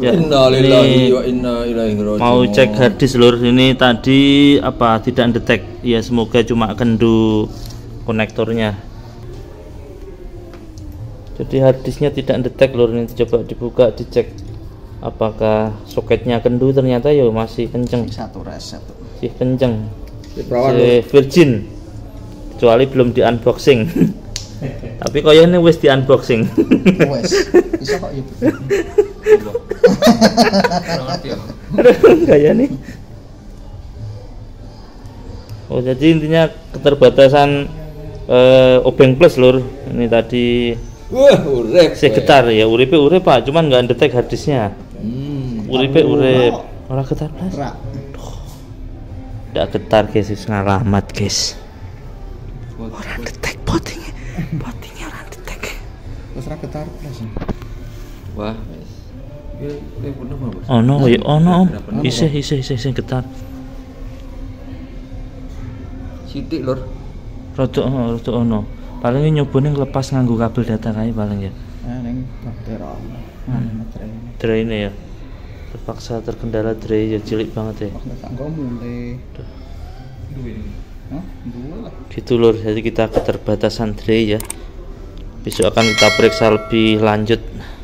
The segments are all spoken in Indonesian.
Ya, Innalillahi wa inna ilaihi raji'un. mau cek harddisk lur, ini tadi apa tidak detek ya, semoga cuma kendu konektornya. Jadi harddisknya tidak detek lur, ini coba dibuka dicek apakah soketnya kendu, ternyata ya masih kenceng, satu reset masih kenceng, Diperawat, masih virgin, kecuali belum di unboxing. Tapi kayaknya wis di unboxing. wes bisa kok ya. Kayak nih. Oh, jadi intinya keterbatasan obeng plus lur. Ini tadi Wah, urip. getar ya, uripe urip Pak, cuman nggak ngedetek harddisknya. Uripe urip. Ora getar plus. Rak. Nggak getar guys, wis ngalamat guys. Ora detek bottingnya. Bottingnya ora detek. Terus rak getar plus. Wah. Bener Mas. Oh no, ya ono om. Isih getar. Sithik lur. Rodok ono. Paling nyobone ngelepas nganggo kabel data kae paling ya. Ning baktera. Drainnya ya. Terpaksa terkendala drain ya, cilik banget ya. Tak nggo mulai. Hah? Dua lah. Gitu lur, jadi kita keterbatasan drain ya. Besok akan kita periksa lebih lanjut.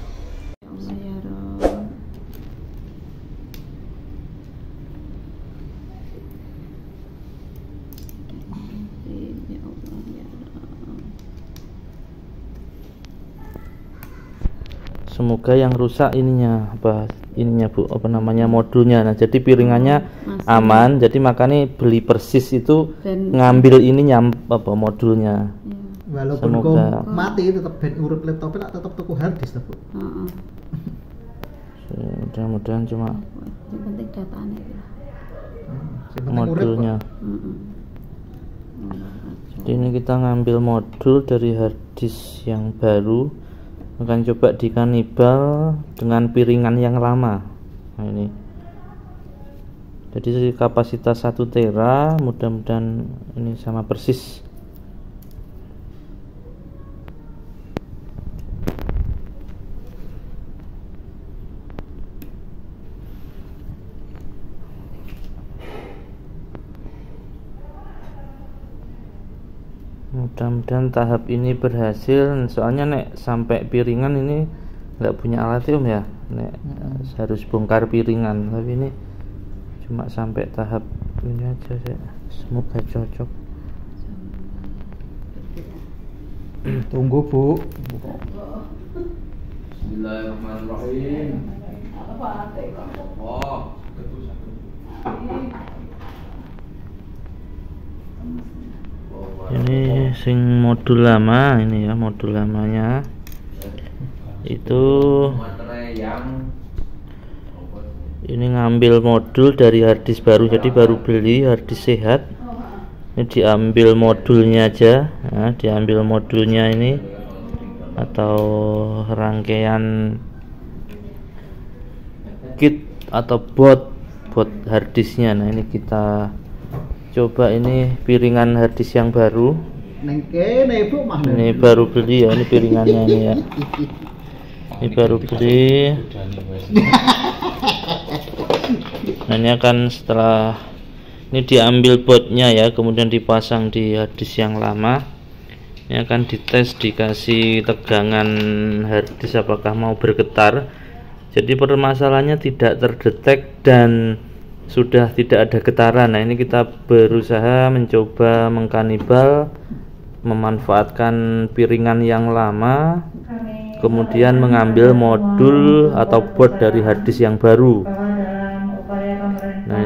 Semoga yang rusak ininya Bu, apa namanya, modulnya. Nah, jadi piringannya aman, jadi makanya beli persis itu ngambil ininya apa modulnya. Walaupun Semoga. kau mati tetap ben urut laptopnya tetap tuku harddisk Bu. Mudah-mudahan cuma Yang penting datanya ya. modulnya. Jadi ini kita ngambil modul dari harddisk yang baru, akan coba dikanibal dengan piringan yang lama. Nah ini, jadi kapasitas 1 tera, mudah-mudahan ini sama persis. Mudah-mudahan tahap ini berhasil, soalnya nek sampai piringan ini nggak punya alat ya, nek harus bongkar piringan, tapi ini cuma sampai tahap ini aja sih. Semoga cocok. Tunggu Bu. Bismillahirrahmanirrahim. Ini sing modul lama ini ya, modul lamanya itu ini ngambil modul dari harddisk baru, jadi baru beli harddisk sehat. Ini diambil modulnya aja, nah, diambil modulnya ini atau rangkaian kit atau bot harddisknya. Nah ini kita coba, ini piringan harddisk yang baru. Neng kene Bu mah. Ini baru beli ya, ini piringannya ini ya. Ini baru beli. Nah ini akan setelah ini diambil botnya ya, kemudian dipasang di harddisk yang lama. Ini akan dites, dikasih tegangan harddisk apakah mau bergetar. Jadi permasalahannya tidak terdetek dan sudah tidak ada getaran. Nah ini kita berusaha mencoba mengkanibal, memanfaatkan piringan yang lama, kemudian mengambil modul atau board dari harddisk yang baru. Nah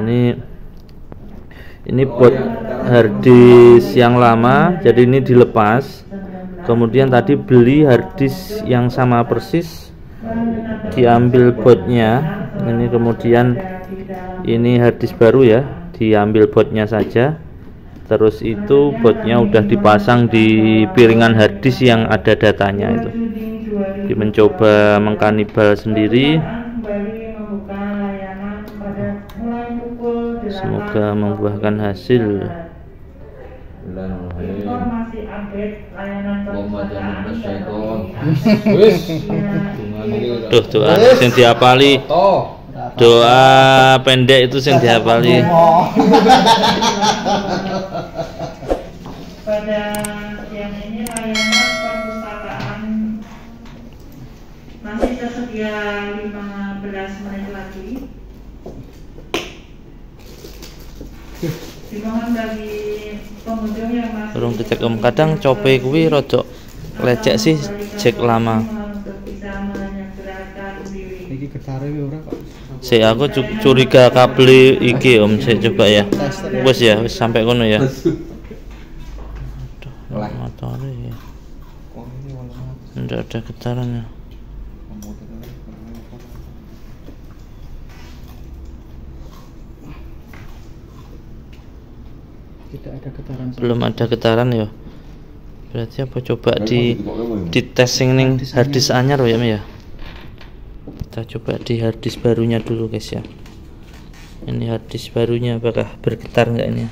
ini board harddisk yang lama, jadi ini dilepas, kemudian tadi beli harddisk yang sama persis, diambil boardnya. Ini kemudian ini harddisk baru ya, diambil botnya saja, terus itu botnya udah dipasang di piringan harddisk yang ada datanya itu. Jadi mencoba mengkanibal sendiri, semoga membuahkan hasil. Informasi update layanan Duh, doa sing diapali. Toh. Doa pendek itu sing diapali. Pada siang ini layanan perpustakaan masih tersedia 15 menit lagi. Dimohon bagi pengunjung yang masih Urung dicek kadang cope kuwi rada lecek sih cek lama. untuk bisa menyegerakan diri. Iki getare ora kok. Sik aku curiga kabel iki Om, sik coba ya. Wis ya, wis sampai kono ya. Aduh, motore ya. Oh, ini warna Ndak ada getarannya. Tidak ada getaran. Belum ada getaran ya. Berarti apa coba di testing ning harddisk anyar ya, ya. Kita coba di harddisk barunya dulu guys ya. Ini harddisk barunya apakah bergetar enggak ini?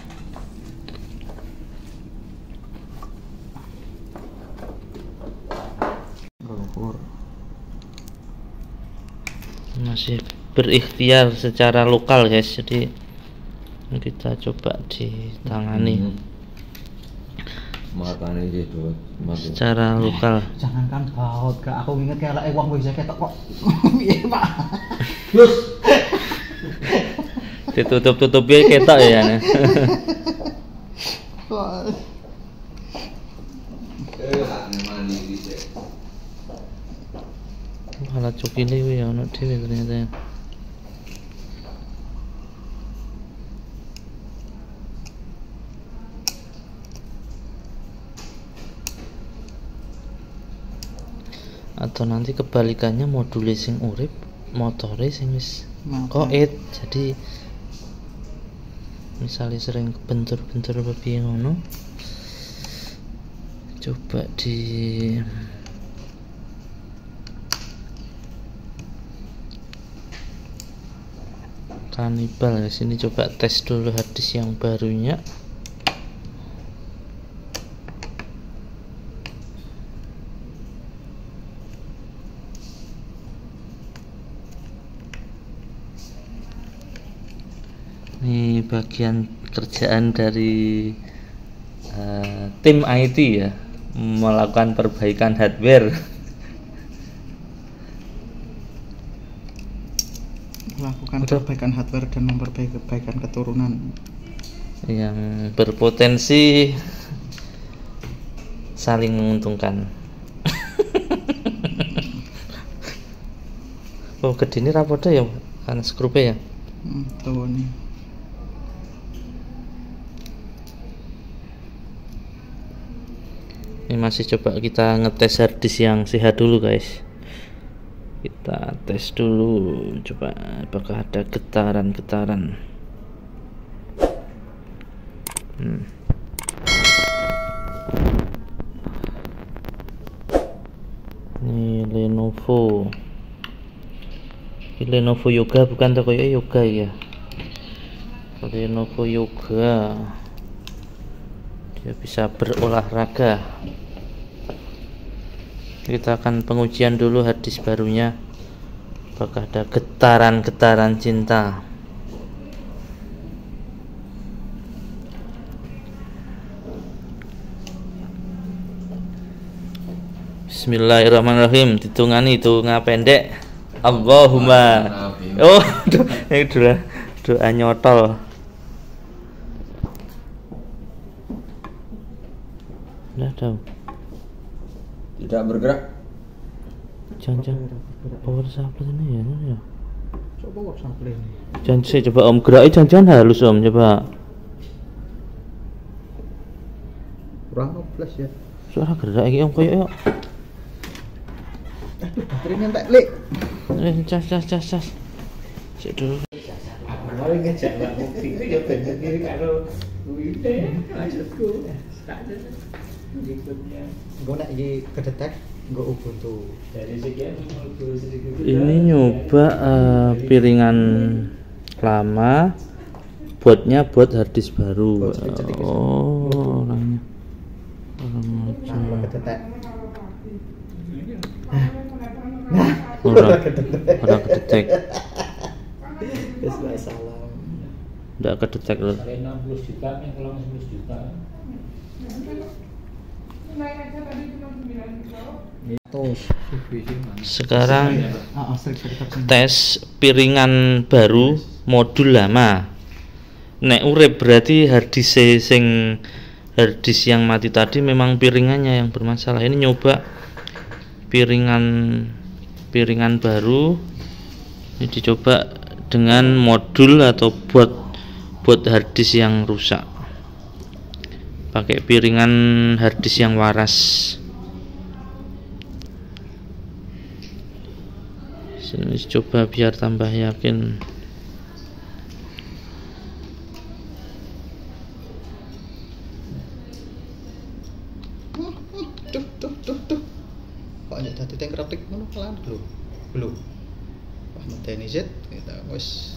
Masih berikhtiar secara lokal guys, jadi kita coba ditangani matanya gitu secara lokal. Jangankan gaut, Kak. Aku inget kayak wong wis ketok kok. Piye, Pak? Ditutup-tutupi ketok ya. Malah cuk ini ya ono dhewe ternyata. Atau nanti kebalikannya module sing urip, motore sing wis koit. Jadi misalnya sering bentur-bentur piye ngono, coba di kanibal ya. Sini coba tes dulu harddisk yang barunya. Ini bagian kerjaan dari tim IT ya, melakukan perbaikan hardware. Melakukan perbaikan hardware dan memperbaikan keturunan yang berpotensi saling menguntungkan. Oh, gede ini rapotnya ya, karena skrupe ya. Tuh nih. Ini masih coba kita ngetes harddisk yang sehat dulu guys. Kita tes dulu, coba apakah ada getaran-getaran. Ini Lenovo. Ini Lenovo Yoga, bukan toko Yoga ya. Lenovo Yoga. Dia bisa berolahraga. Kita akan pengujian dulu harddisk barunya, apakah ada getaran-getaran cinta. Bismillahirrahmanirrahim. Ditungani hitungan pendek. Allahumma. Oh, ini doa nyotol. Udah tahu. tidak bergerak. Jangan power supply ini ya. Coba power supply ini. Jangan saya coba Om gerak, jangan halus Om, coba. Kurang flash ya. Suara gerak iki Om koyo. Aduh, baterainya entek, Lik. Cas. Cek dulu. Mau ngejak Mbak Mukti itu ya bener diri karo kuwi maksudku. Berikutnya Engko nek iki kedetek nggo Ubuntu. dari sekian sedikit Ini nyoba piringan lama, buat harddisk baru. Buat cetik-cetik. Oh, orangnya. Nah, kedetek. Ora kedetek. Wis salam. Ndak kedetek lho. Kali 60 juta nih, kalau 10 juta. Terus Sekarang sertifikat tes piringan baru modul lama. Nek urip berarti harddisk yang mati tadi memang piringannya yang bermasalah. Ini nyoba piringan baru. Ini dicoba dengan modul atau buat harddisk yang rusak. Pakai piringan harddisk yang waras. Sini coba biar tambah yakin. Tuh. Kok aja dadi teng kritik ngono pelan lho. Wah medeni zet kita wis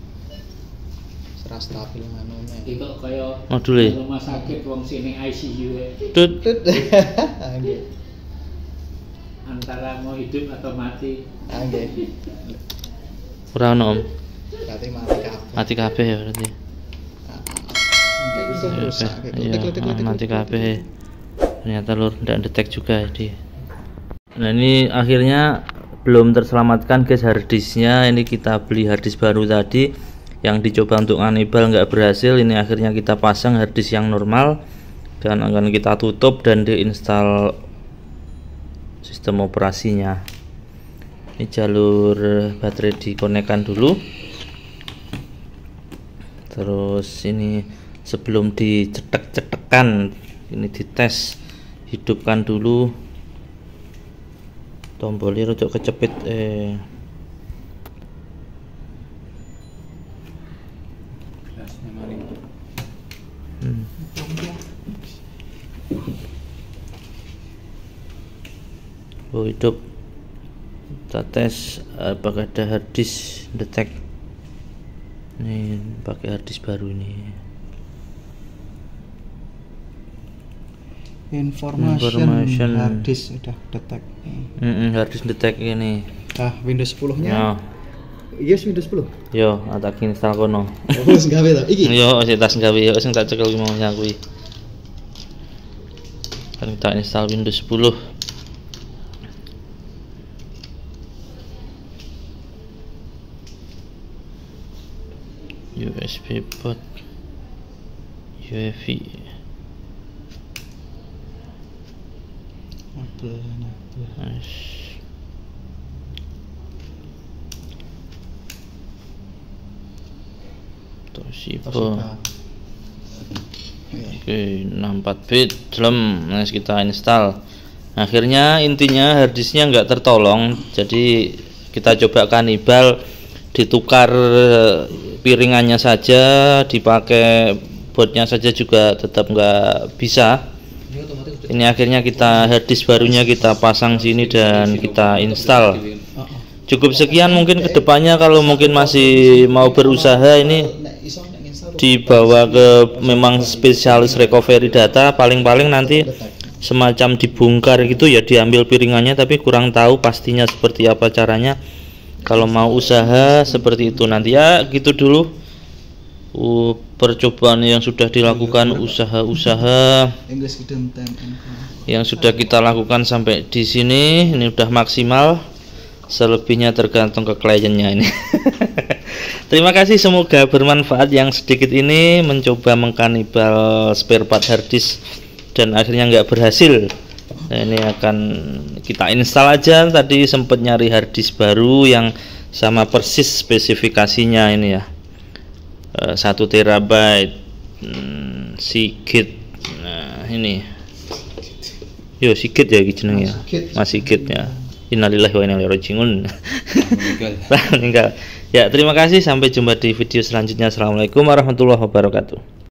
serah stabil manone. Iki kok kaya Module. rumah sakit wong sini ICU Tut. Nggih. antara mau hidup atau mati. Nggih. Ora ono Om. Berarti mati kabeh. Mati kabeh ya berarti. Nggih bisa rusak gitu. Iya, mati kabeh. Ternyata lur ndak detek juga dia. Nah ini akhirnya belum terselamatkan guys harddisknya. Ini kita beli harddisk baru tadi yang dicoba untuk unable nggak berhasil. Ini akhirnya kita pasang harddisk yang normal dan akan kita tutup dan diinstal sistem operasinya. Ini jalur baterai dikonekkan dulu. Terus ini sebelum dicetek-cetekan ini dites, hidupkan dulu tombolnya rojok kecepit hidup. Kita tes apakah ada harddisk detect. Ini pakai harddisk baru ini. Information harddisk sudah detect. Harddisk detect ini. Nah, Windows 10-nya. Ya. Yes, Windows 10. Yo, tak install kono. Wis gawe to iki. Yo, sing tas gawe yo sing tak cekel mau kuwi. Kan kita install Windows 10. USB port UEFI. Toshiba. Oke, 64 bit jelem. Nah, kita install. Akhirnya intinya harddisknya nggak tertolong, jadi kita coba kanibal, ditukar piringannya saja, dipakai boardnya saja juga tetap nggak bisa. Ini akhirnya kita harddisk barunya kita pasang sini dan kita install. Cukup sekian, mungkin kedepannya kalau mungkin masih mau berusaha ini dibawa ke memang spesialis recovery data, paling-paling nanti semacam dibongkar gitu ya, diambil piringannya, tapi kurang tahu pastinya seperti apa caranya. Kalau mau usaha seperti itu nanti ya gitu dulu percobaan yang sudah dilakukan, usaha-usaha yang sudah kita lakukan sampai di sini. Ini udah maksimal, selebihnya tergantung ke kliennya ini. Terima kasih, semoga bermanfaat. Yang sedikit ini mencoba mengkanibal spare part harddisk dan akhirnya nggak berhasil. Nah, ini akan kita install aja. Tadi sempat nyari harddisk baru yang sama persis spesifikasinya ini ya, 1 TB Seagate. Nah ini yo Seagate ya jenenge ya, Mas Seagate ya. Innalillahi wa inna ilaihi raji'un. Meninggal. Ya, terima kasih, sampai jumpa di video selanjutnya. Assalamualaikum warahmatullahi wabarakatuh.